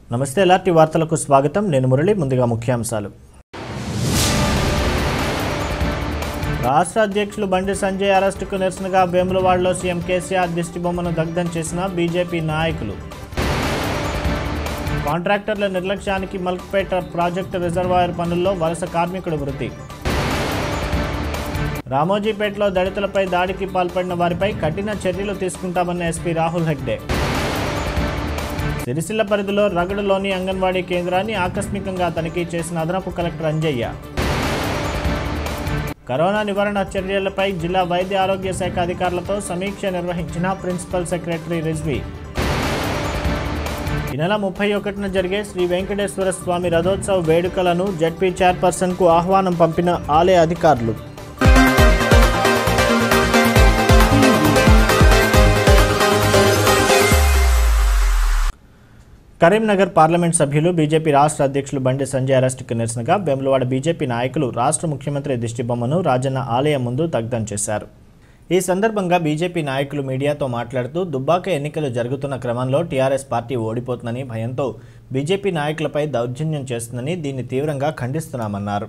నమస్తే ఎల్ఆర్టీ వార్తలకు స్వాగతం. నేను మురళి. ముందుగా ముఖ్యాంశాలు. రాష్ట్ర అధ్యక్షులు బండి సంజయ్ అరెస్టుకు నిరసనగా వేములవాడలో సీఎం కేసీఆర్ దిష్టిబొమ్మను దగ్ధం చేసిన బీజేపీ నాయకులు. కాంట్రాక్టర్ల నిర్లక్ష్యానికి మల్క్పేట ప్రాజెక్టు రిజర్వాయర్ పనుల్లో వలస కార్మికుడు మృతి. రామోజీపేటలో దళితులపై దాడికి పాల్పడిన వారిపై కఠిన చర్యలు తీసుకుంటామన్న ఎస్పీ రాహుల్ హెగ్డే. సిరిసిల్ల పరిధిలో రగడలోని అంగన్వాడీ కేంద్రాన్ని ఆకస్మికంగా తనిఖీ చేసిన అదనపు కలెక్టర్ అంజయ్య. కరోనా నివారణ చర్యలపై జిల్లా వైద్య ఆరోగ్య శాఖ అధికారులతో సమీక్ష నిర్వహించిన ప్రిన్సిపల్ సెక్రటరీ రిజ్వీ. ఈ నెల 31న జరిగే శ్రీ వెంకటేశ్వర స్వామి రథోత్సవ వేడుకలను జడ్పీ చైర్పర్సన్కు ఆహ్వానం పంపిన ఆలయ అధికారులు. కరీంనగర్ పార్లమెంట్ సభ్యులు బీజేపీ రాష్ట్ర అధ్యక్షులు బండి సంజయ్ అరెస్టుకు నిరసనగా వేములవాడ బీజేపీ నాయకులు రాష్ట్ర ముఖ్యమంత్రి దిష్టిబొమ్మను రాజన్న ఆలయం ముందు దగ్ధం చేశారు. ఈ సందర్భంగా బీజేపీ నాయకులు మీడియాతో మాట్లాడుతూ దుబ్బాక ఎన్నికలు జరుగుతున్న క్రమంలో టీఆర్ఎస్ పార్టీ ఓడిపోతుందని భయంతో బీజేపీ నాయకులపై దౌర్జన్యం చేస్తుందని దీన్ని తీవ్రంగా ఖండిస్తున్నామన్నారు.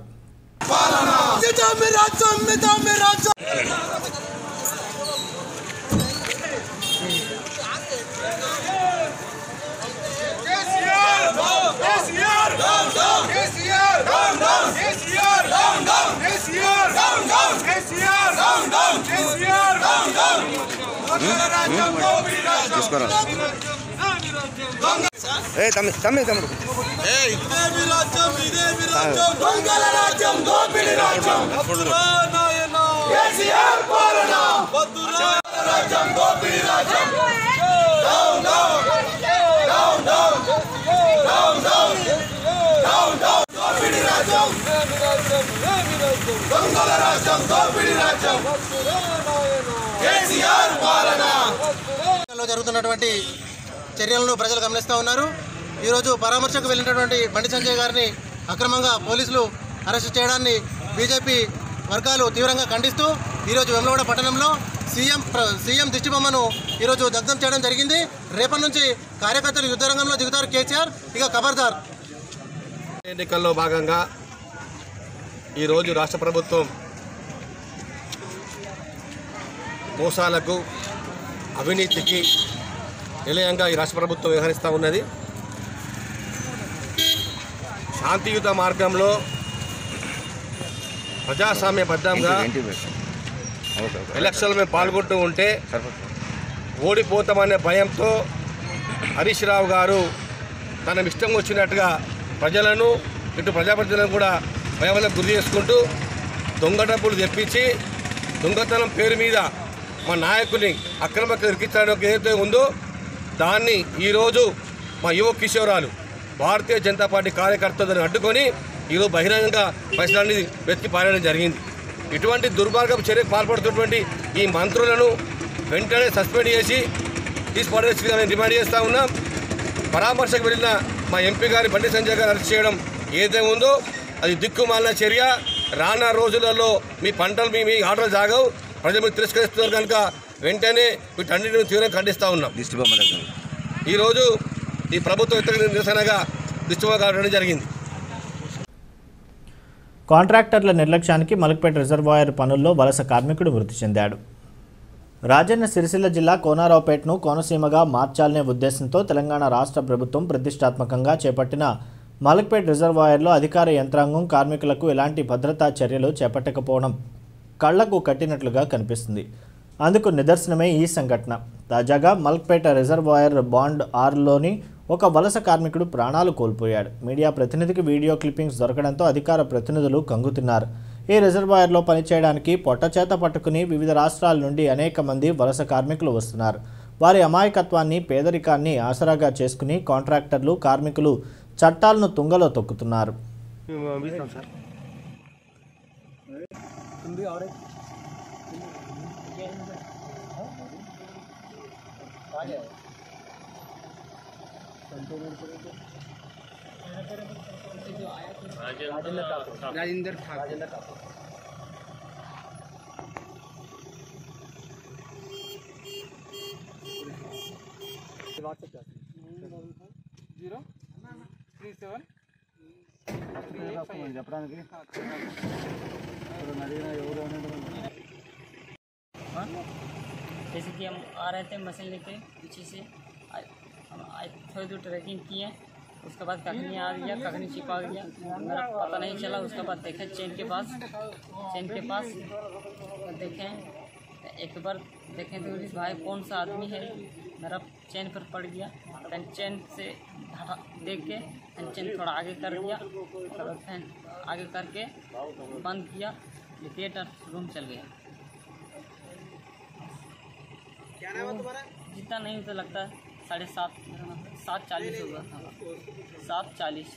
జరుగుతున్నటువంటి చర్యలను ప్రజలు గమనిస్తూ ఉన్నారు. ఈరోజు పరామర్శకు వెళ్ళినటువంటి బండి సంజయ్ గారిని అక్రమంగా పోలీసులు అరెస్టు చేయడాన్ని బీజేపీ వర్గాలు తీవ్రంగా ఖండిస్తూ ఈరోజు వేములవాడ పట్టణంలో సీఎం దిష్టిబొమ్మను ఈరోజు దగ్ధం చేయడం జరిగింది. రేపటి నుంచి కార్యకర్తలు యుద్ధరంగంలో దిగుతారు కేసీఆర్, ఇక ఖబర్దార్. ఎన్నికల్లో భాగంగా ఈరోజు రాష్ట్ర ప్రభుత్వం మోసాలకు అవినీతికి నిలయంగా ఈ రాష్ట్ర ప్రభుత్వం వ్యవహరిస్తూ ఉన్నది. శాంతియుత మార్గంలో ప్రజాస్వామ్యబద్ధంగా ఎలక్షన్లో మేము పాల్గొంటూ ఉంటే ఓడిపోతామనే భయంతో హరీష్ రావు గారు తన ఇష్టం వచ్చినట్టుగా ప్రజలను ఇటు ప్రజాప్రతినిధులను కూడా భయంలో గురి చేసుకుంటూ దొంగ డబ్బులు తెప్పించి దొంగతనం పేరు మీద మా నాయకుని అక్రమంగా ఇరికించడానికి ఏదైతే ఉందో దాన్ని ఈరోజు మా యువ కిషోరాలు భారతీయ జనతా పార్టీ కార్యకర్తలను అడ్డుకొని ఈరోజు బహిరంగంగా పైసలన్నీ వెతికి పారడం జరిగింది. ఇటువంటి దుర్మార్గపు చర్యకు పాల్పడుతున్నటువంటి ఈ మంత్రులను వెంటనే సస్పెండ్ చేసి తీసుకోవడానికి డిమాండ్ చేస్తూ ఉన్నాం. పరామర్శకు వెళ్ళిన మా ఎంపీ గారి బండి సంజయ్ గారు అరెస్ట్ చేయడం ఏదైతే ఉందో అది దిక్కుమాలిన చర్య. రానున్న రోజులలో మీ పంటలు మీ ఆర్డర్ జాగవు, ప్రజలు మీరు తిరస్కరిస్తున్నారు కనుక వెంటనే వీటన్నిటిని తీవ్రంగా ఖండిస్తూ ఉన్నాం. ఈరోజు ఈ ప్రభుత్వ వ్యతిరేక నిరసనగా దిష్టిబొమ్మ కావడం జరిగింది. కాంట్రాక్టర్ల నిర్లక్ష్యానికి మల్క్పేట రిజర్వాయర్ పనుల్లో వలస కార్మికుడు మృతి చెందాడు. రాజన్న సిరిసిల్ల జిల్లా కోనారావుపేటను కోనసీమగా మార్చాలనే ఉద్దేశంతో తెలంగాణ రాష్ట్ర ప్రభుత్వం ప్రతిష్టాత్మకంగా చేపట్టిన మల్క్పేట రిజర్వాయర్లో అధికార యంత్రాంగం కార్మికులకు ఎలాంటి భద్రతా చర్యలు చేపట్టకపోవడం కళ్లకు కట్టినట్లుగా కనిపిస్తుంది. అందుకు నిదర్శనమే ఈ సంఘటన. తాజాగా మల్క్పేట రిజర్వాయర్ బాండ్ 6లోని ఒక వలస కార్మికుడు ప్రాణాలు కోల్పోయాడు. మీడియా ప్రతినిధికి వీడియో క్లిప్పింగ్స్ దొరకడంతో అధికార ప్రతినిధులు కంగుతిన్నారు. ఈ రిజర్వాయర్లో పనిచేయడానికి పొట్టచేత పట్టుకుని వివిధ రాష్ట్రాల నుండి అనేక మంది వలస కార్మికులు వస్తున్నారు. వారి అమాయకత్వాన్ని, పేదరికాన్ని ఆసరాగా చేసుకుని కాంట్రాక్టర్లు, కార్మికులు చట్టాలను తుంగలో తొక్కుతున్నారు. राजेंद्र ठाकुर చెప్పడానికి जैसे कि हम आ रहे थे मशीन लेके पीछे से थोड़ी दूर ट्रैकिंग किए, उसके बाद कखनी आ गया, कखनी छिपा गया, मेरा पता नहीं चला। उसके बाद देखे चेन के पास देखें, एक बार देखें तो भाई कौन सा आदमी है, मेरा चेन पर पड़ गया। फिर चेन से देख के चेन थोड़ा आगे कर दिया, फिर आगे करके बंद किया, गेट और रूम चल गया। क्या नाम है तुम्हारा? जितना नहीं तो लगता है 7:40 होगा, 7:40।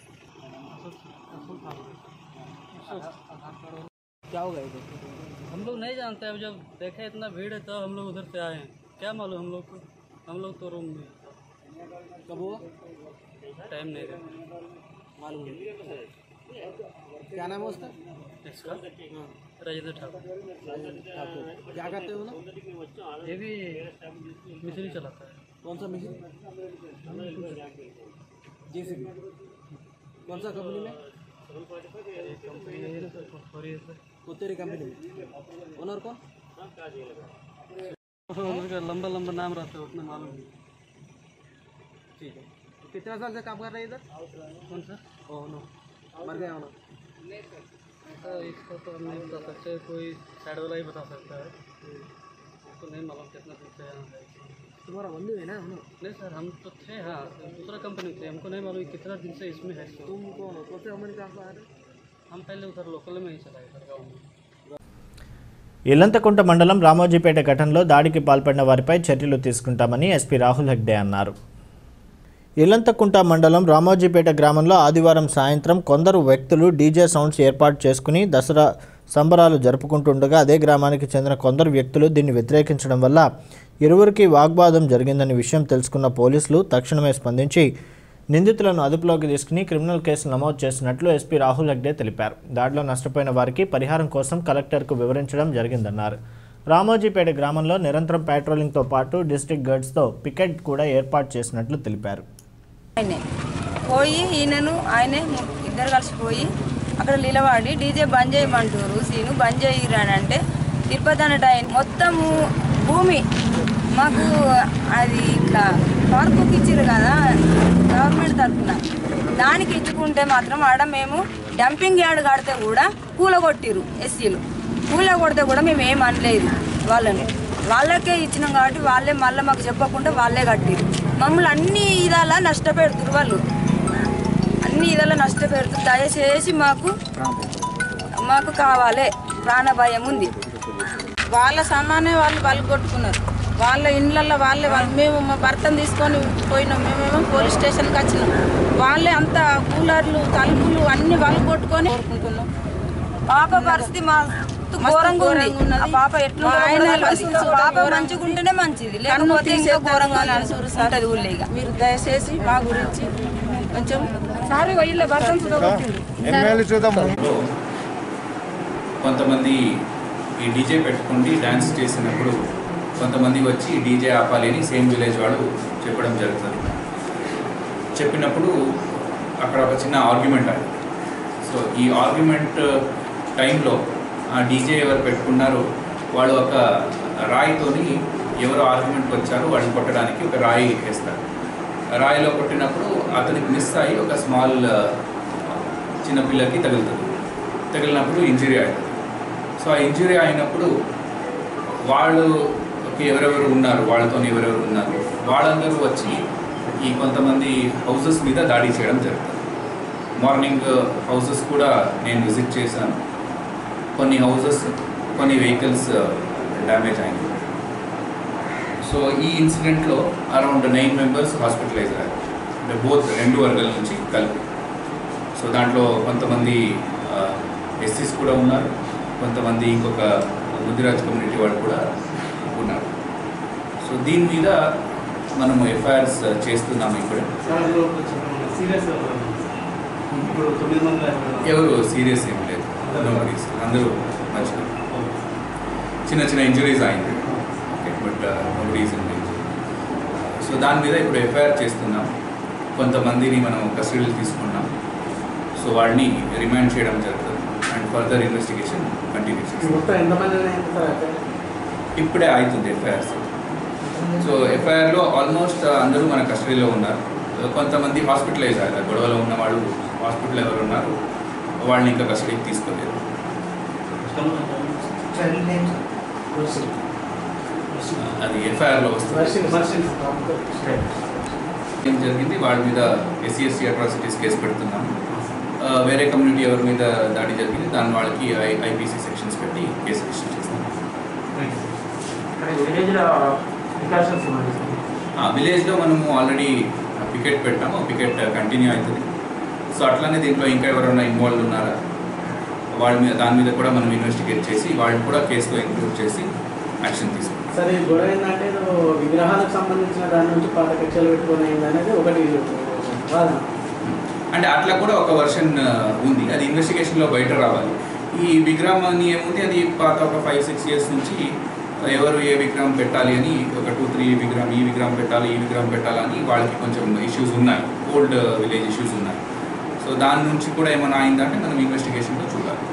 क्या होगा इधर? हम लोग नहीं जानते, अब जब देखे इतना भीड़ है तो हम लोग उधर से आए हैं, क्या मालूम हम लोग तो रूम में। कब हुआ? टाइम नहीं रहा मालूम नहीं। क्या नाम है उसका? इसका राजेंद्र ठाकुर। क्या करते हो ना? ये भी मिस्त्री चलाता है। कौन सा मशीन? JCB। कौन सा कंपनी में? तेरी कंपनी में। ओनर कौन? उसका लंबा नाम रहता है, उतना मालूम नहीं। ठीक है। कितना साल से काम कर रहे हैं इधर? कौन सा? ओह नो, मर गया होना। इसको तो हम नहीं बता सकते, कोई साइड वाला ही बता सकता है। तो नहीं मालूम कितना दिन से यहाँ है। तुम्हारा बंधु है ना? नहीं सर, हम तो थे, हाँ दूसरा कंपनी थे, हमको नहीं मालूम कितना दिन से इसमें है। तुम कौन हो? कौन से कंपनी काम कर रहे? हम पहले उधर लोकल में ही चलाए सर, गाँव में। ఇల్లంతకుంట మండలం రామోజీపేట ఘటనలో దాడికి పాల్పడిన వారిపై చర్యలు తీసుకుంటామని ఎస్పీ రాహుల్ హెగ్డే అన్నారు. ఇల్లంతకుంట మండలం రామోజీపేట గ్రామంలో ఆదివారం సాయంత్రం కొందరు వ్యక్తులు డీజే సౌండ్స్ ఏర్పాటు చేసుకుని దసరా సంబరాలు జరుపుకుంటుండగా అదే గ్రామానికి చెందిన కొందరు వ్యక్తులు దీన్ని వ్యతిరేకించడం వల్ల ఇరువురికి వాగ్వాదం జరిగిందనే విషయం తెలుసుకున్న పోలీసులు తక్షణమే స్పందించి నిందితులను అదుపులోకి తీసుకుని క్రిమినల్ కేసు నమోదు చేసినట్లు ఎస్పీ రాహుల్ హెగ్డే తెలిపారు. దాడిలో నష్టపోయిన వారికి పరిహారం కోసం కలెక్టర్కు వివరించడం జరిగిందన్నారు. రామోజీపేట గ్రామంలో నిరంతరం పెట్రోలింగ్తో పాటు డిస్ట్రిక్ట్ గార్డ్స్తో పికెట్ కూడా ఏర్పాటు చేసినట్లు తెలిపారు. పోయి ఈయనను ఆయనే ఇద్దరు కలిసిపోయి అక్కడ నిలబడి డీజే బంద్ చేయమంటారు, సీను బంద్ చేయరానంటే తిరుపతి అన్నట్టు ఆయన మొత్తము భూమి మాకు అది ఇట్లా పార్కుకి ఇచ్చారు కదా గవర్నమెంట్ తరఫున, దానికి ఇచ్చుకుంటే మాత్రం ఆడ మేము డంపింగ్ యార్డ్ కడితే కూడా కూలగొట్టిరు. ఎస్సీలు కూలగొడితే కూడా మేము ఏం అనలేదు వాళ్ళకే ఇచ్చినాం కాబట్టి వాళ్ళే మళ్ళీ మాకు చెప్పకుండా వాళ్ళే కట్టిరు. మమ్మల్ని అన్ని ఇదాలా నష్టపెడుతురు, వాళ్ళు అన్ని ఇదాలా నష్టపెడుతురు. దయచేసి మాకు కావాలి, ప్రాణభయం ఉంది. వాళ్ళ సామానే వాళ్ళు కొట్టుకున్నారు, వాళ్ళ ఇండ్లల్లో వాళ్ళే మేము మా భర్తను తీసుకొని పోయినాం. మేమేమో పోలీస్ స్టేషన్కి వచ్చినాం, వాళ్ళే అంత కూలర్లు తలుపులు అన్ని వాళ్ళు కొట్టుకొని కోరుకుంటున్నాం. పాప పరిస్థితి ఘోరంగా ఉంది. ఆ పాప ఎట్లా పాప మంచిగా ఉంటేనే మంచిది, లేకపోతే ఇంకా ఘోరంగా ఉంటుంది ఊళ్ళో. మీరు దయచేసి మా గురించి కొంచెం సారీ వీళ్ళ భర్తను కొంతమంది ఈ డీజే పెట్టుకుండి డ్యాన్స్ చేసినప్పుడు కొంతమంది వచ్చి డీజే ఆపాలి అని సేమ్ విలేజ్ వాడు చెప్పడం జరుగుతుంది. చెప్పినప్పుడు అక్కడ ఒక చిన్న ఆర్గ్యుమెంట్ అది. సో ఈ ఆర్గ్యుమెంట్ టైంలో ఆ డీజే ఎవరు పెట్టుకున్నారో వాళ్ళు ఒక రాయితోని ఎవరు ఆర్గ్యుమెంట్కి వచ్చారో వాడిని కొట్టడానికి ఒక రాయి వేస్తారు. రాయిలో కొట్టినప్పుడు అతనికి మిస్ అయ్యి ఒక స్మాల్ చిన్నపిల్లకి తగిలినప్పుడు ఇంజరీ అవుతుంది. సో ఆ ఇంజరీ అయినప్పుడు వాళ్ళకి ఎవరెవరు ఉన్నారు, వాళ్ళతో ఎవరెవరు ఉన్నారు వాళ్ళందరూ వచ్చి ఈ కొంతమంది హౌసెస్ మీద దాడి చేయడం జరుగుతుంది. మార్నింగ్ హౌసెస్ కూడా నేను విజిట్ చేశాను. కొన్ని హౌసెస్, కొన్ని వెహికల్స్ డ్యామేజ్ అయింది. సో ఈ ఇన్సిడెంట్లో అరౌండ్ 9 మెంబర్స్ హాస్పిటలైజ్ అయ్యారు, అంటే రెండు వర్గాల నుంచి కలిపి. సో దాంట్లో కొంతమంది ఎస్సీస్ కూడా ఉన్నారు, కొంతమంది ఇంకొక ముదిరాజ్ కమ్యూనిటీ వాళ్ళు కూడా ఉన్నారు. సో దీని మీద మనము ఎఫ్ఐఆర్స్ చేస్తున్నాము. ఇప్పుడే ఎవరు సీరియస్ ఏం లేదు, అందరూ మంచిగా చిన్న చిన్న ఇంజరీస్ అయింది, okay, but nobody's in danger. So దాని మీద ఇప్పుడు ఎఫ్ఐఆర్ చేస్తున్నాం. కొంతమందిని మనం కస్టడీలో తీసుకున్నాం. సో వాళ్ళని రిమాండ్ చేయడం జరుగుతుంది అండ్ ఫర్దర్ ఇన్వెస్టిగేషన్ కంటిన్యూ చేస్తాం. ఇప్పుడే అవుతుంది ఎఫ్ఐఆర్స్. సో ఎఫ్ఐఆర్లో ఆల్మోస్ట్ అందరూ మన కస్టడీలో ఉన్నారు. కొంతమంది హాస్పిటలైజ్ అయ్యారు. గొడవలో ఉన్న వాళ్ళు హాస్పిటల్ ఎవరు ఉన్నారు వాళ్ళని ఇంకా కస్టడీకి తీసుకోలేదు. అది ఎఫ్ఐఆర్లో వస్తుంది. ఏం జరిగింది వాళ్ళ మీద SC/ST అట్రాసిటీస్ కేసు పెడుతున్నాము. వేరే కమ్యూనిటీ ఎవరి మీద దాడి జరిగింది దాని వాళ్ళకి IPC సెక్షన్స్ పెట్టి కేసు రిజిస్టర్ చేస్తాం. విలేజ్లో మనము ఆల్రెడీ పికెట్ పెట్టాము. పికెట్ కంటిన్యూ అవుతుంది. సో అట్లానే దీంట్లో ఇంకా ఎవరైనా ఇన్వాల్వ్ ఉన్నారా వాళ్ళ మీద దాని మీద కూడా మనం ఇన్వెస్టిగేట్ చేసి వాళ్ళని కూడా కేసులో ఇంక్లూడ్ చేసి యాక్షన్ తీసుకుంటాం. సరే, గొడవ ఏంటంటే విగ్రహాలకు సంబంధించిన దాని నుంచి పాత కక్షలు పెట్టుకుని అనేది ఒకటి అంటే అట్లా కూడా ఒక వర్షన్ ఉంది. అది ఇన్వెస్టిగేషన్లో బయట రావాలి. ఈ విగ్రహం అని ఏముంది అది పాత ఒక 5-6 years నుంచి ఎవరు ఏ విగ్రహం పెట్టాలి అని ఒక 2-3 విగ్రహం ఈ విగ్రహం పెట్టాలి ఈ విగ్రహం పెట్టాలని వాళ్ళకి కొంచెం ఇష్యూస్ ఉన్నాయి. ఓల్డ్ విలేజ్ ఇష్యూస్ ఉన్నాయి. సో దాని నుంచి కూడా ఏమైనా అయిందంటే మనం ఇన్వెస్టిగేషన్లో చూడాలి.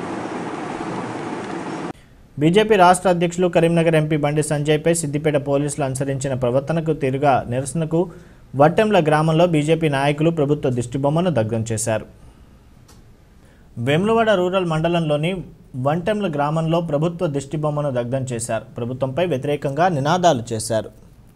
బీజేపీ రాష్ట్ర అధ్యక్షులు కరీంనగర్ ఎంపీ బండి సంజయ్పై సిద్దిపేట పోలీసులు అనుసరించిన ప్రవర్తనకు తిరుగా నిరసనకు వట్టెంల గ్రామంలో బీజేపీ నాయకులు ప్రభుత్వ దిష్టిబొమ్మను దగ్ధం చేశారు. వేములవాడ రూరల్ మండలంలోని వంటెంల గ్రామంలో ప్రభుత్వ దిష్టిబొమ్మను దగ్ధం చేశారు. ప్రభుత్వంపై వ్యతిరేకంగా నినాదాలు చేశారు.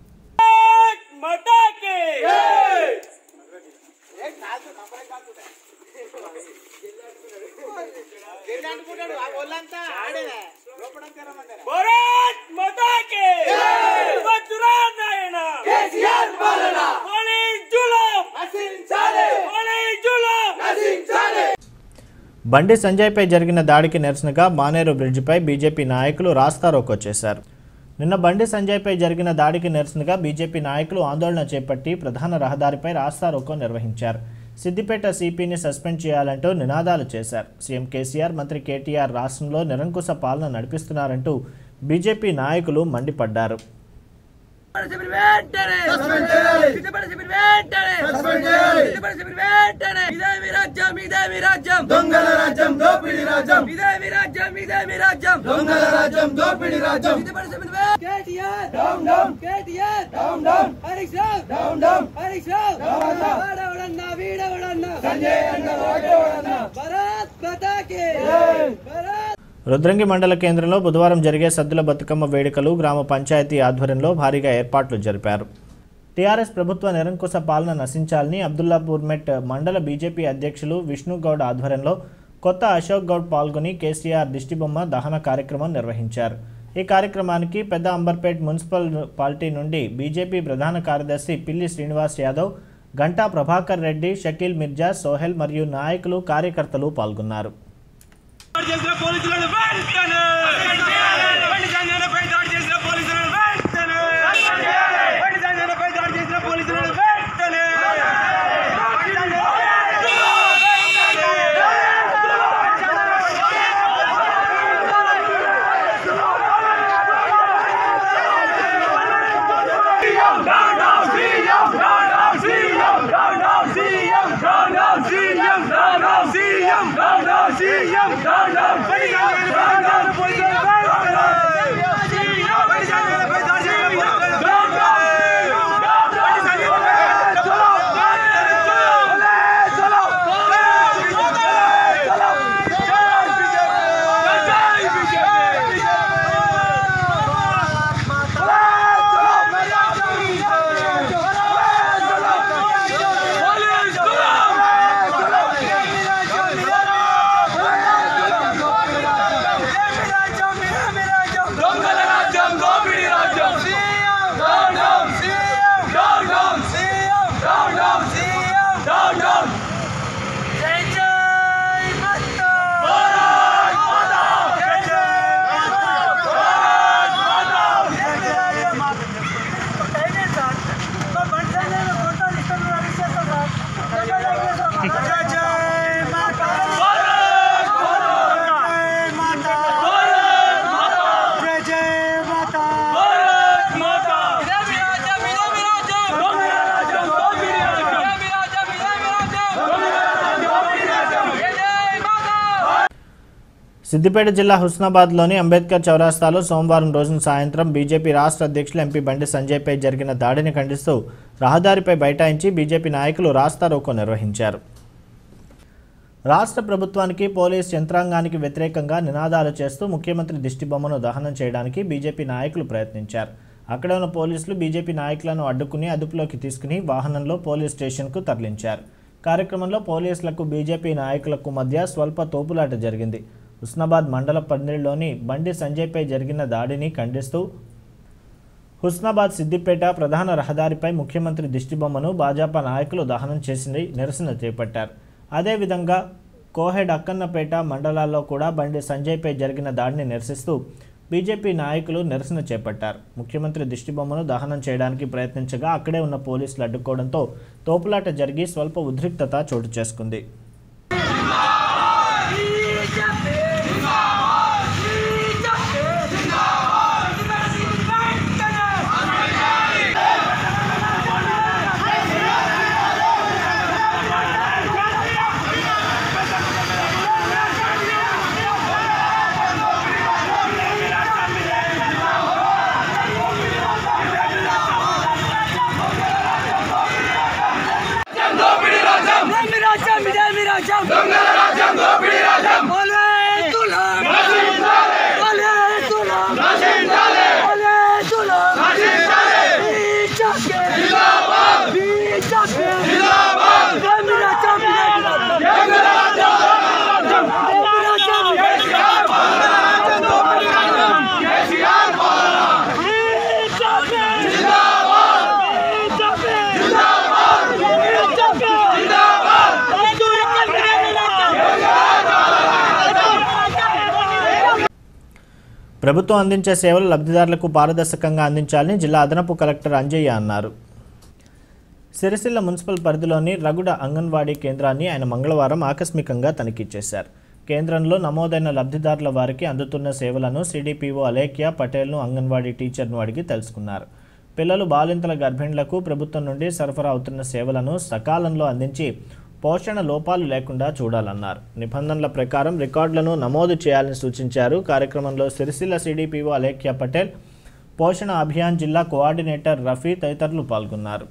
బండి సంజయ్పై జరిగిన దాడికి నిరసనగా మానేరు బ్రిడ్జిపై బీజేపీ నాయకులు రాస్తారోకో చేశారు. నిన్న బండి సంజయ్పై జరిగిన దాడికి నిరసనగా బీజేపీ నాయకులు ఆందోళన చేపట్టి ప్రధాన రహదారిపై రాస్తారోకో నిర్వహించారు. సిద్దిపేట సిపిని సస్పెండ్ చేయాలంటూ నినాదాలు చేశారు. సీఎం కేసీఆర్, మంత్రి కేటీఆర్ రాష్ట్రంలో నిరంకుశ పాలన నడిపిస్తున్నారంటూ బీజేపీ నాయకులు మండిపడ్డారు. రుద్రంగి మండల కేంద్రంలో బుధవారం జరిగే సద్దుల బతుకమ్మ వేడుకలు గ్రామ పంచాయతీ ఆధ్వర్యంలో భారీగా ఏర్పాట్లు జరిపారు. టీఆర్ఎస్ ప్రభుత్వ నిరంకుశ పాలన నశించాలని అబ్దుల్లాపూర్ మెట్ మండల బీజేపీ అధ్యక్షులు విష్ణుగౌడ్ ఆధ్వర్యంలో కొత్త అశోక్ గౌడ్ పాల్గొని కేసీఆర్ దిష్టిబొమ్మ దహన కార్యక్రమం నిర్వహించారు. ఈ కార్యక్రమానికి పెద్ద అంబర్పేట్ మున్సిపల్ పార్టీ నుండి బీజేపీ ప్రధాన కార్యదర్శి పిల్లి శ్రీనివాస్ యాదవ్, గంటా ప్రభాకర్ రెడ్డి, షకీల్ మిర్జా, సోహెల్ మరియు నాయకులు, కార్యకర్తలు పాల్గొన్నారు. సిద్దిపేట జిల్లా హుస్నాబాద్లోని అంబేద్కర్ చౌరాస్తాలో సోమవారం రోజున సాయంత్రం బీజేపీ రాష్ట్ర అధ్యక్షులు ఎంపీ బండి సంజయ్పై జరిగిన దాడిని ఖండిస్తూ రహదారిపై బైఠాయించి బీజేపీ నాయకులు రాస్తారోకో నిర్వహించారు. రాష్ట్ర ప్రభుత్వానికి పోలీస్ యంత్రాంగానికి వ్యతిరేకంగా నినాదాలు చేస్తూ ముఖ్యమంత్రి దిష్టిబొమ్మను దహనం చేయడానికి బీజేపీ నాయకులు ప్రయత్నించారు. అక్కడ ఉన్న పోలీసులు బీజేపీ నాయకులను అడ్డుకుని అదుపులోకి తీసుకుని వాహనంలో పోలీస్ స్టేషన్కు తరలించారు. కార్యక్రమంలో పోలీసులకు బీజేపీ నాయకులకు మధ్య స్వల్ప తోపులాట జరిగింది. హుస్నాబాద్ మండల పరిధిలోని బండి సంజయ్పై జరిగిన దాడిని ఖండిస్తూ హుస్నాబాద్ సిద్దిపేట ప్రధాన రహదారిపై ముఖ్యమంత్రి దిష్టిబొమ్మను భాజపా నాయకులు దహనం చేసి నిరసన చేపట్టారు. అదేవిధంగా కోహెడ్ అక్కన్నపేట మండలాల్లో కూడా బండి సంజయ్పై జరిగిన దాడిని నిరసిస్తూ బీజేపీ నాయకులు నిరసన చేపట్టారు. ముఖ్యమంత్రి దిష్టిబొమ్మను దహనం చేయడానికి ప్రయత్నించగా అక్కడే ఉన్న పోలీసులు అడ్డుకోవడంతో తోపులాట జరిగి స్వల్ప ఉద్రిక్తత చోటు చేసుకుంది. ప్రభుత్వం అందించే సేవలు లబ్ధిదారులకు పారదర్శకంగా అందించాలని జిల్లా అదనపు కలెక్టర్ అంజయ్య అన్నారు. సిరిసిల్ల మున్సిపల్ పరిధిలోని రగుడ అంగన్వాడీ కేంద్రాన్ని ఆయన మంగళవారం ఆకస్మికంగా తనిఖీ చేశారు. కేంద్రంలో నమోదైన లబ్ధిదారుల వారికి అందుతున్న సేవలను సిడిపిఓ అలేఖ్య పటేల్ను అంగన్వాడీ టీచర్ను అడిగి తెలుసుకున్నారు. పిల్లలు బాలింతల గర్భిణులకు ప్రభుత్వం నుండి సరఫరా అవుతున్న సేవలను సకాలంలో అందించి పోషణ లోపాలు లేకుండా చూడాలన్నారు. నిబంధనల ప్రకారం రికార్డులను నమోదు చేయాలని సూచించారు. కార్యక్రమంలో సిరిసిల్ల సిడిపిఓ అలేఖ్య పటేల్, పోషణ అభియాన్ జిల్లా కోఆర్డినేటర్ రఫీ తదితరులు పాల్గొన్నారు.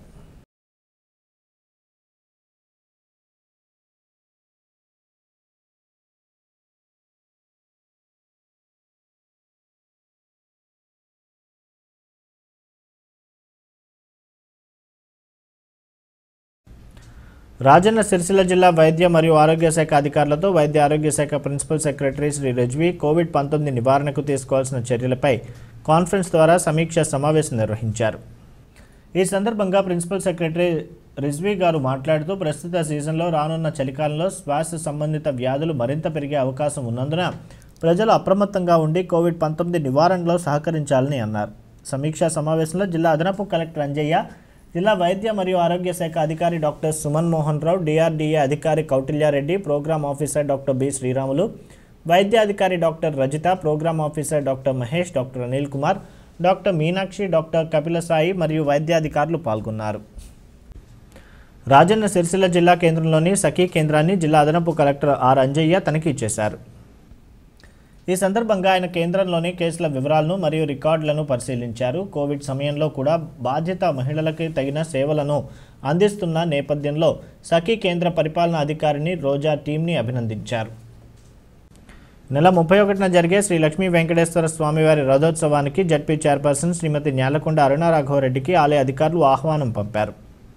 రాజన్న సిరిసిల్ల జిల్లా వైద్య మరియు ఆరోగ్య శాఖ అధికారులతో వైద్య ఆరోగ్య శాఖ ప్రిన్సిపల్ సెక్రటరీ శ్రీ రిజ్వీ కోవిడ్-19 నివారణకు తీసుకోవాల్సిన చర్యలపై కాన్ఫరెన్స్ ద్వారా సమీక్షా సమావేశం నిర్వహించారు. ఈ సందర్భంగా ప్రిన్సిపల్ సెక్రటరీ రిజ్వీ గారు మాట్లాడుతూ ప్రస్తుత సీజన్లో రానున్న చలికాలంలో శ్వాస సంబంధిత వ్యాధులు మరింత పెరిగే అవకాశం ఉన్నందున ప్రజలు అప్రమత్తంగా ఉండి కోవిడ్-19 నివారణలో సహకరించాలని అన్నారు. సమీక్షా సమావేశంలో జిల్లా అదనపు కలెక్టర్ అంజయ్య, జిల్లా వైద్య మరియు ఆరోగ్య శాఖ అధికారి డాక్టర్ సుమన్ మోహన్ రావు, డిఆర్డీఏ అధికారి Kautilya Reddy, programme officer doctor B Sriramulu, వైద్య అధికారి doctor Rajitha, programme officer doctor Mahesh, doctor Anil Kumar, doctor Meenakshi, doctor Kapilasai మరియు వైద్యాధికారులు పాల్గొన్నారు. రాజన్న సిరిసిల్ల జిల్లా కేంద్రంలోని సఖీ కేంద్రాన్ని జిల్లా అదనపు కలెక్టర్ ఆర్ అంజయ్య తనిఖీ చేశారు. ఈ సందర్భంగా ఆయన కేంద్రంలోని కేసుల వివరాలను మరియు రికార్డులను పరిశీలించారు. కోవిడ్ సమయంలో కూడా బాధ్యత మహిళలకి తగిన సేవలను అందిస్తున్న నేపథ్యంలో సఖీ కేంద్ర పరిపాలనా అధికారిని రోజా టీంని అభినందించారు. నెల 31న జరిగే శ్రీ లక్ష్మీ వెంకటేశ్వర స్వామివారి రథోత్సవానికి జడ్పీ చైర్పర్సన్ శ్రీమతి న్యాలకొండ అరుణారాఘవరెడ్డికి ఆలయ అధికారులు ఆహ్వానం పంపారు.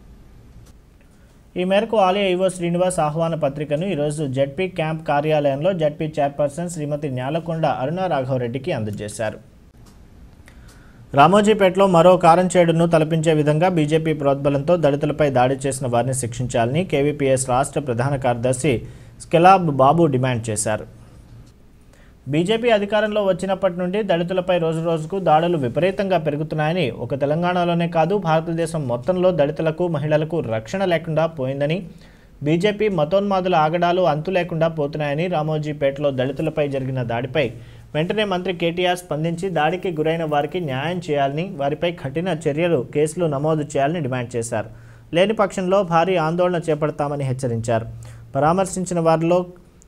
ఈ మేరకు ఆలయ ఈవో శ్రీనివాస్ ఆహ్వాన పత్రికను ఈరోజు జడ్పీ క్యాంప్ కార్యాలయంలో జడ్పీ చైర్పర్సన్ శ్రీమతి న్యాలకొండ అరుణారాఘవరెడ్డికి అందజేశారు. రామోజీపేటలో మరో కారంచేడును తలపించే విధంగా బీజేపీ ప్రోద్బలంతో దళితులపై దాడి చేసిన వారిని శిక్షించాలని కేవీపీఎస్ రాష్ట్ర ప్రధాన కార్యదర్శి స్కెలాబ్ బాబు డిమాండ్ చేశారు. బీజేపీ అధికారంలో వచ్చినప్పటి నుండి దళితులపై రోజురోజుకు దాడులు విపరీతంగా పెరుగుతున్నాయని, ఒక తెలంగాణలోనే కాదు భారతదేశం మొత్తంలో దళితులకు మహిళలకు రక్షణ లేకుండా పోయిందని, బీజేపీ మతోన్మాదుల ఆగడాలు అంతు లేకుండా పోతున్నాయని, రామోజీపేటలో దళితులపై జరిగిన దాడిపై వెంటనే మంత్రి కేటీఆర్ స్పందించి దాడికి గురైన వారికి న్యాయం చేయాలని, వారిపై కఠిన చర్యలు కేసులు నమోదు చేయాలని డిమాండ్ చేశారు. లేని పక్షంలో భారీ ఆందోళన చేపడతామని హెచ్చరించారు. పరామర్శించిన వారిలో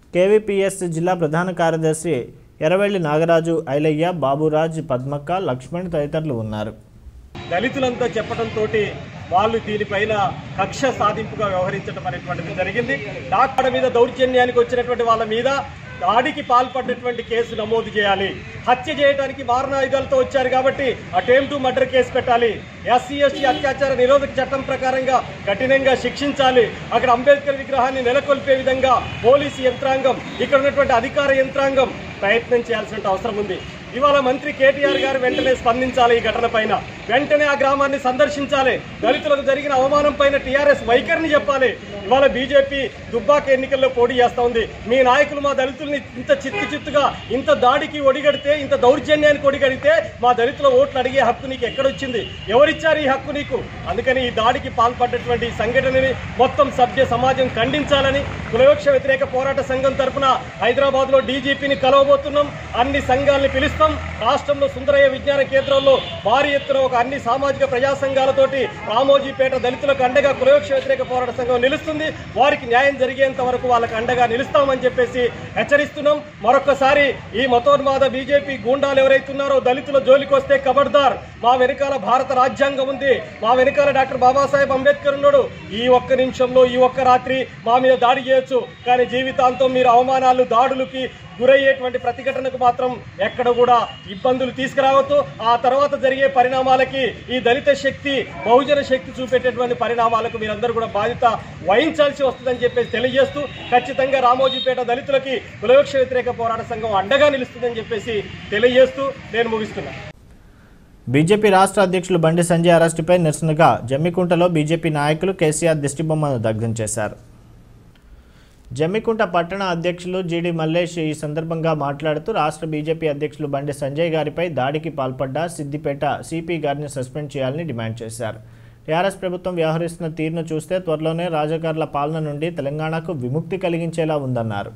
కేవీపీఎస్ జిల్లా ప్రధాన కార్యదర్శి ఎర్రవెల్లి నాగరాజు, ఐలయ్య, బాబురాజ్, పద్మక్క, లక్ష్మణ్ తదితరులు ఉన్నారు. దళితులంతా చెప్పడంతో వాళ్ళు దీనిపైన కక్ష సాధింపుగా వ్యవహరించడం అనేటువంటిది జరిగింది. డాక్టర్ మీద దౌర్జన్యానికి వచ్చినటువంటి వాళ్ళ మీద దాడికి పాల్పడినటువంటి కేసు నమోదు చేయాలి. హత్య చేయడానికి మారణాయుధాలతో వచ్చారు కాబట్టి అటెంప్ట్ టు మర్డర్ కేసు పెట్టాలి. ఎస్సీ ఎస్టీ అత్యాచార నిరోధక చట్టం ప్రకారంగా కఠినంగా శిక్షించాలి. అక్కడ అంబేద్కర్ విగ్రహాన్ని నెలకొల్పే విధంగా పోలీసు యంత్రాంగం, ఇక్కడ ఉన్నటువంటి అధికార యంత్రాంగం ప్రయత్నం చేయాల్సిన అవసరం ఉంది. ఇవాళ మంత్రి కేటీఆర్ గారు వెంటనే స్పందించాలి. ఈ ఘటన పైన వెంటనే ఆ గ్రామాన్ని సందర్శించాలి. దళితులకు జరిగిన అవమానం పైన టీఆర్ఎస్ వైఖరిని చెప్పాలి. ఇవాళ బీజేపీ దుబ్బాక ఎన్నికల్లో పోటీ చేస్తూ ఉంది. మీ నాయకులు మా దళితుల్ని ఇంత చిత్తుగా ఇంత దాడికి ఒడిగడితే, ఇంత దౌర్జన్యానికి ఒడిగడితే మా దళితుల ఓట్లు అడిగే హక్కు నీకు ఎక్కడొచ్చింది? ఎవరిచ్చారు ఈ హక్కు నీకు? అందుకని ఈ దాడికి పాల్పడ్డటువంటి సంఘటనని మొత్తం సభ్య సమాజం ఖండించాలని కులవివక్ష వ్యతిరేక పోరాట సంఘం తరఫున హైదరాబాద్లో డీజీపీని కలవబోతున్నాం. అన్ని సంఘాలని పిలుస్తాం. రాష్ట్రంలో సుందరయ్య విజ్ఞాన కేంద్రంలో భారీ ఎత్తున ఒక అన్ని సామాజిక ప్రజా సంఘాలతోటి రామోజీపేట దళితులకు అండగా కులవివక్ష వ్యతిరేక పోరాట సంఘం నిలుస్తుంది. వారికి న్యాయం జరిగేంత వరకు వాళ్ళకి అండగా నిలుస్తామని చెప్పేసి హెచ్చరిస్తున్నాం. మరొకసారి ఈ మతోన్మాద బీజేపీ గూండాలు ఎవరైతున్నారో దళితుల జోలికి వస్తే ఖబర్దార్. మా వెనకాల భారత రాజ్యాంగం ఉంది. మా వెనకాల డాక్టర్ బాబాసాహెబ్ అంబేద్కర్ ఉన్నాడు. ఈ ఒక్క నిమిషంలో, ఈ ఒక్క రాత్రి మా మీద దాడి చేయొచ్చు, కానీ జీవితాంతం మీరు అవమానాలు, దాడులకి గురయ్యేటువంటి ప్రతిఘటనకు మాత్రం ఎక్కడ కూడా ఇబ్బందులు తీసుకురావద్దు. ఆ తర్వాత జరిగే పరిణామాలకి ఈ దళిత శక్తి, బహుజన శక్తి చూపెట్టేటువంటి పరిణామాలకు మీరందరూ కూడా బాధ్యత వహించాల్సి వస్తుందని చెప్పేసి తెలియజేస్తూ, ఖచ్చితంగా రామోజీపేట దళితులకి కులవివక్ష వ్యతిరేక పోరాట సంఘం అండగా నిలుస్తుందని చెప్పేసి తెలియజేస్తూ నేను ముగిస్తున్నాను. బీజేపీ రాష్ట్ర అధ్యక్షులు బండి సంజయ్ అరెస్టుపై నిరసనగా జమ్మికుంటలో బీజేపీ నాయకులు కేసీఆర్ దిష్టిబొమ్మను దగ్ధం చేశారు. జమ్మికుంట పట్టణ అధ్యక్షులు జీడి మల్లేష్ ఈ సందర్భంగా మాట్లాడుతూ రాష్ట్ర బీజేపీ అధ్యక్షులు బండి సంజయ్ గారిపై దాడికి పాల్పడ్డ సిద్దిపేట సిపి గారిని సస్పెండ్ చేయాలని డిమాండ్ చేశారు. టీఆర్ఎస్ ప్రభుత్వం వ్యవహరిస్తున్న తీరును చూస్తే త్వరలోనే రాజకీయాల పాలన నుండి తెలంగాణకు విముక్తి కలిగించేలా ఉందన్నారు.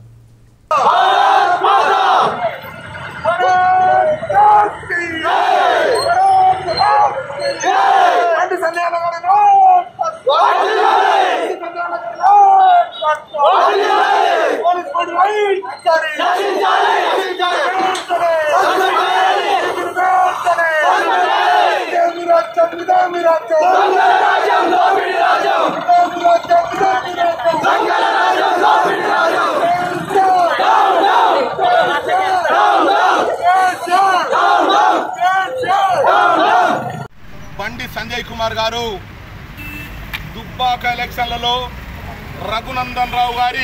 బండి సంజయ్ కుమార్ గారు దుబ్బాక ఎలక్షన్లలో రఘునందన్ రావు గారి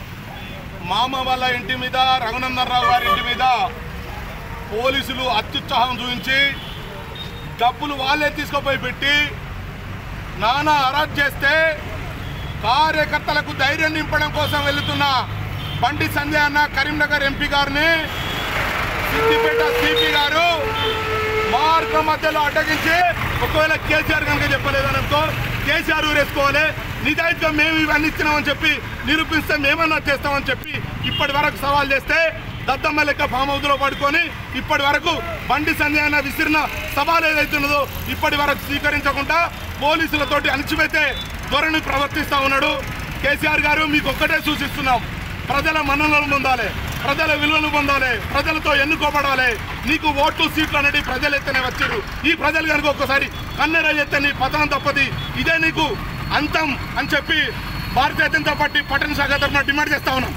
మామ వాళ్ళ ఇంటి మీద, రఘునందన్ రావు గారి ఇంటి మీద పోలీసులు అత్యుత్సాహం చూపించి డబ్బులు వాళ్ళే తీసుకుపోయి పెట్టి నానా అరెస్ట్ చేస్తే కార్యకర్తలకు ధైర్యం నింపడం కోసం వెళుతున్న బండి సంజయ్ అన్న కరీంనగర్ ఎంపీ గారిని సిద్దిపేట సిపి గారు మార్గం మధ్యలో అడ్డగించి, ఒకవేళ కేసీఆర్ కనుక చెప్పలేదనుకో కేసీఆర్ ఊరేసుకోవాలి, నిజాయితీగా మేము ఇవన్నీ ఇచ్చినామని చెప్పి నిరూపిస్తే మేమన్నా చేస్తామని చెప్పి ఇప్పటి వరకు సవాల్ చేస్తే దద్దమ్మ లెక్క ఫామ్ హౌస్లో పడుకొని ఇప్పటి వరకు బండి సంజయ్ అన్న విసిరిన సవాల్ ఏదైతున్నదో ఇప్పటి వరకు స్వీకరించకుండా పోలీసులతోటి అణచివేతే ధోరణి ప్రవర్తిస్తూ ఉన్నాడు. కేసీఆర్ గారు మీకు ఒక్కటే సూచిస్తున్నాం, ప్రజల మన్ననలు పొందాలి, ప్రజల విలువలు పొందాలి, ప్రజలతో ఎన్నుకోబడాలి. నీకు ఓట్లు సీట్లు అనేది ప్రజలు ఎత్తనే వచ్చారు. ఈ ప్రజలు కనుక ఒక్కసారి కన్నెర ఎత్తే నీ పతనం తప్పది, ఇదే నీకు అంతం అని చెప్పి భారతీయ జనతా పార్టీ పట్టణ శాఖ తరఫున డిమాండ్ చేస్తా ఉన్నాం.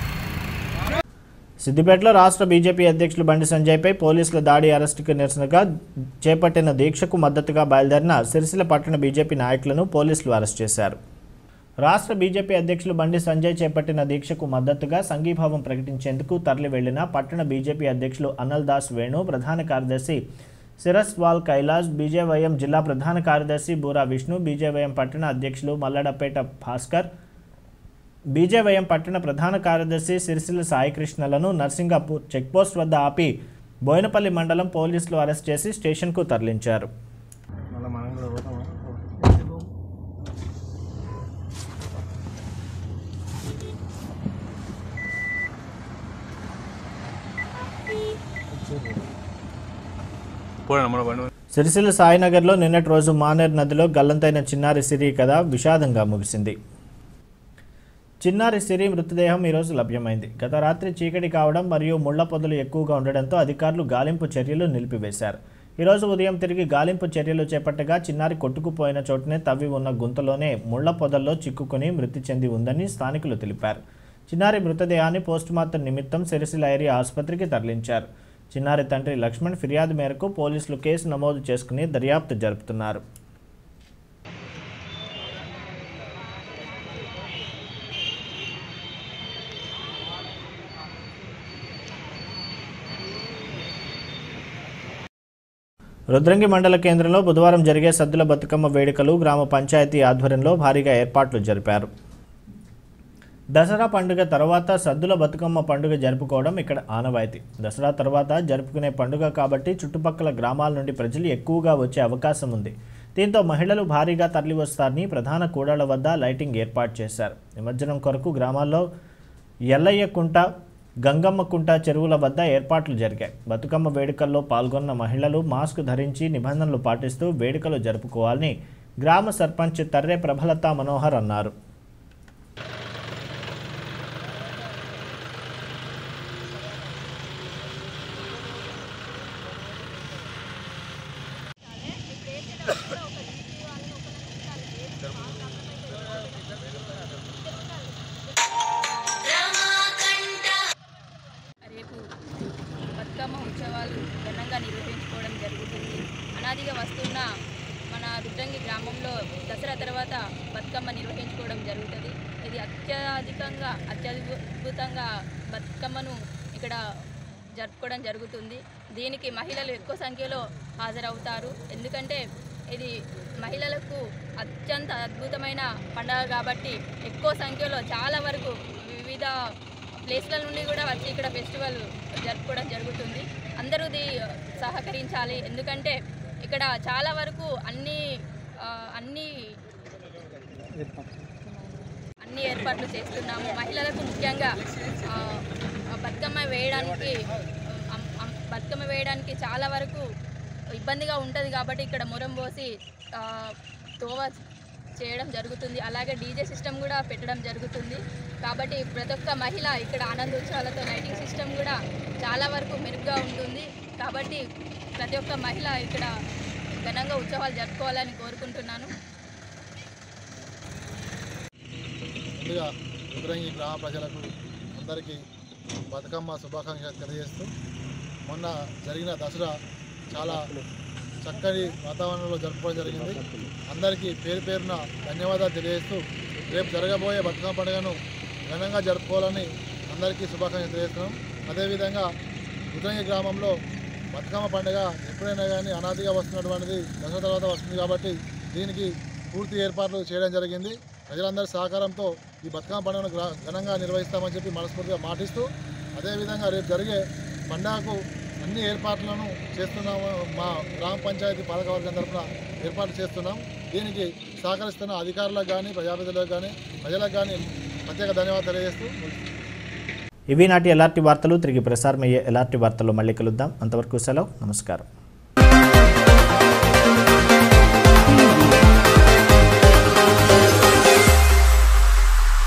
సిద్దిపేటలో రాష్ట్ర బీజేపీ అధ్యక్షులు బండి సంజయ్పై పోలీసుల దాడి అరెస్టుకు నిరసనగా చేపట్టిన దీక్షకు మద్దతుగా బయలుదేరిన సిరిసిల్ల పట్టణ బీజేపీ నాయకులను పోలీసులు అరెస్ట్ చేశారు. రాష్ట్ర బీజేపీ అధ్యక్షులు బండి సంజయ్ చేపట్టిన దీక్షకు మద్దతుగా సంఘీభావం ప్రకటించేందుకు తరలి వెళ్లిన పట్టణ బీజేపీ అధ్యక్షులు అనిల్ దాస్ వేణు, ప్రధాన కార్యదర్శి సిరస్వాల్ కైలాస్, బీజేవైఎం జిల్లా ప్రధాన కార్యదర్శి బూరా విష్ణు, బీజేవైఎం పట్టణ అధ్యక్షులు మల్లడపేట భాస్కర్, బీజేవైఎం పట్టణ ప్రధాన కార్యదర్శి సిరిసిల్ల సాయికృష్ణలను నర్సింగాపూర్ చెక్పోస్ట్ వద్ద ఆపి బోయినపల్లి మండలం పోలీసులు అరెస్ట్ చేసి స్టేషన్కు తరలించారు. సిరిసిల్ల సాయినగర్లో నిన్నటి రోజు మానేర్ నదిలో గల్లంతైన చిన్నారి సిరి కథ విషాదంగా ముగిసింది. చిన్నారి సిరి మృతదేహం ఈరోజు లభ్యమైంది. గత రాత్రి చీకటి కావడం మరియు ముళ్ల పొదలు ఎక్కువగా ఉండడంతో అధికారులు గాలింపు చర్యలు నిలిపివేశారు. ఈరోజు ఉదయం తిరిగి గాలింపు చర్యలు చేపట్టగా చిన్నారి కొట్టుకుపోయిన చోటునే తవ్వి ఉన్న గుంతలోనే ముళ్ల పొదల్లో చిక్కుకుని మృతి చెంది ఉందని స్థానికులు తెలిపారు. చిన్నారి మృతదేహాన్ని పోస్టుమార్టం నిమిత్తం సిరిసిల్ల ఏరియా ఆసుపత్రికి తరలించారు. చిన్నారి తండ్రి లక్ష్మణ్ ఫిర్యాదు మేరకు పోలీసులు కేసు నమోదు చేసుకుని దర్యాప్తు జరుపుతున్నారు. రుద్రంగి మండల కేంద్రంలో బుధవారం జరిగే సద్దుల బతుకమ్మ వేడుకలు గ్రామ పంచాయతీ ఆధ్వర్యంలో భారీగా ఏర్పాట్లు జరిపారు. దసరా పండుగ తర్వాత సద్దుల బతుకమ్మ పండుగ జరుపుకోవడం ఇక్కడ ఆనవాయితీ. దసరా తర్వాత జరుపుకునే పండుగ కాబట్టి చుట్టుపక్కల గ్రామాల నుండి ప్రజలు ఎక్కువగా వచ్చే అవకాశం ఉంది. దీంతో మహిళలు భారీగా తరలివస్తారని ప్రధాన కూడళ్ల వద్ద లైటింగ్ ఏర్పాటు చేశారు. నిమజ్జనం కొరకు గ్రామాల్లో ఎల్లయ్యకుంట, గంగమ్మకుంట చెరువుల వద్ద ఏర్పాట్లు జరిగాయి. బతుకమ్మ వేడుకల్లో పాల్గొన్న మహిళలు మాస్క్ ధరించి నిబంధనలు పాటిస్తూ వేడుకలు జరుపుకోవాలని గ్రామ సర్పంచ్ తర్రే ప్రభలతా మనోహర్ అన్నారు. బతుకమ్మ ఉత్సవాలు ఘనంగా నిర్వహించుకోవడం జరుగుతుంది. అనాదిగా వస్తున్న మన రుద్రంగి గ్రామంలో దసరా తర్వాత బతుకమ్మ నిర్వహించుకోవడం జరుగుతుంది. ఇది అత్యద్భుతంగా బతుకమ్మను ఇక్కడ జరుపుకోవడం జరుగుతుంది. దీనికి మహిళలు ఎక్కువ సంఖ్యలో హాజరవుతారు. ఎందుకంటే ఇది మహిళలకు అత్యంత అద్భుతమైన పండుగ కాబట్టి ఎక్కువ సంఖ్యలో చాలా వరకు వివిధ ప్లేస్ల నుండి కూడా వచ్చి ఇక్కడ ఫెస్టివల్ జరుపుకోవడం జరుగుతుంది. అందరూ సహకరించాలి. ఎందుకంటే ఇక్కడ చాలా వరకు అన్ని ఏర్పాట్లు చేస్తున్నాము. మహిళలకు ముఖ్యంగా బతుకమ్మ వేయడానికి చాలా వరకు ఇబ్బందిగా ఉంటుంది కాబట్టి ఇక్కడ మొరం పోసి తోవ చేయడం జరుగుతుంది. అలాగే డీజే సిస్టమ్ కూడా పెట్టడం జరుగుతుంది. కాబట్టి ప్రతి ఒక్క మహిళ ఇక్కడ ఆనందోత్సవాలతో లైటింగ్ సిస్టమ్ కూడా చాలా వరకు మెరుగ్గా ఉంటుంది. కాబట్టి ప్రతి ఒక్క మహిళ ఇక్కడ ఘనంగా ఉత్సవాలు జరుపుకోవాలని కోరుకుంటున్నాను. ముందుగా రుద్రంగి గ్రామ ప్రజలకు అందరికీ బతుకమ్మ శుభాకాంక్షలు తెలియజేస్తూ, మొన్న జరిగిన దసరా చాలా చక్కని వాతావరణంలో జరుపుకోవడం జరిగింది. అందరికీ పేరు పేరున ధన్యవాదాలు తెలియజేస్తూ, రేపు జరగబోయే బతుకమ్మ పండుగను ఘనంగా జరుపుకోవాలని అందరికీ శుభాకాంక్షలు తెలియజేస్తున్నాం. అదేవిధంగా రుద్రంగి గ్రామంలో బతుకమ్మ పండుగ ఎప్పుడైనా కానీ అనాదిగా వస్తున్నటువంటిది దసరా తర్వాత వస్తుంది కాబట్టి దీనికి పూర్తి ఏర్పాట్లు చేయడం జరిగింది. ప్రజలందరి సహకారంతో ఈ బతుకమ్మ పండుగను ఘనంగా నిర్వహిస్తామని చెప్పి మనస్ఫూర్తిగా మాటిస్తూ, అదేవిధంగా రేపు జరిగే పండుగకు అన్ని ఏర్పాట్లను చేస్తున్నాము. మా గ్రామ పంచాయతీ పాలకవర్గం తరఫున ఏర్పాటు చేస్తున్నాం. దీనికి సహకరిస్తున్న అధికారులకు కానీ, ప్రజాప్రతినిధులకు కానీ, ప్రజలకు కానీ ప్రత్యేక ధన్యవాదాలు తెలియజేస్తూ, ఇవి నాటి ఎల్ఆర్టీ వార్తలు. తిరిగి ప్రసారమయ్యే ఎల్ఆర్టీ వార్తల్లో మళ్ళీ కలుద్దాం. అంతవరకు సెలవు. నమస్కారం.